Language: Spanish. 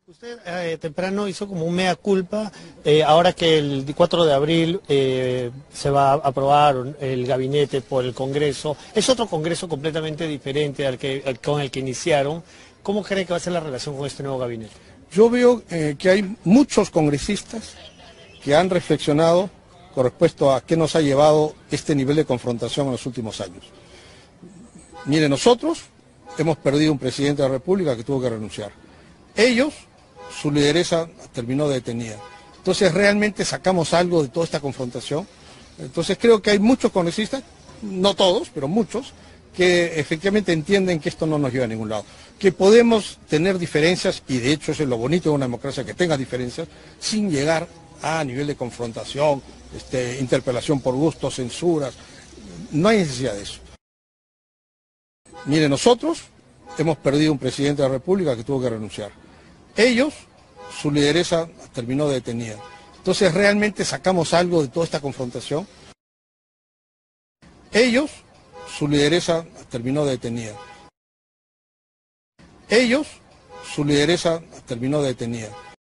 Usted temprano hizo como un mea culpa, ahora que el 4 de abril se va a aprobar el gabinete por el Congreso. Es otro Congreso completamente diferente con el que iniciaron. ¿Cómo cree que va a ser la relación con este nuevo gabinete? Yo veo que hay muchos congresistas que han reflexionado con respecto a qué nos ha llevado este nivel de confrontación en los últimos años. Mire, nosotros hemos perdido un presidente de la República que tuvo que renunciar. Ellos, su lideresa terminó detenida. Entonces realmente sacamos algo de toda esta confrontación. Entonces creo que hay muchos congresistas, no todos, pero muchos, que efectivamente entienden que esto no nos lleva a ningún lado. Que podemos tener diferencias, y de hecho eso es lo bonito de una democracia, que tenga diferencias, sin llegar a nivel de confrontación, interpelación por gusto, censuras. No hay necesidad de eso. Mire, nosotros hemos perdido un presidente de la República que tuvo que renunciar. Ellos, su lideresa terminó detenida. Entonces realmente sacamos algo de toda esta confrontación. Ellos, su lideresa terminó detenida. Ellos, su lideresa terminó detenida.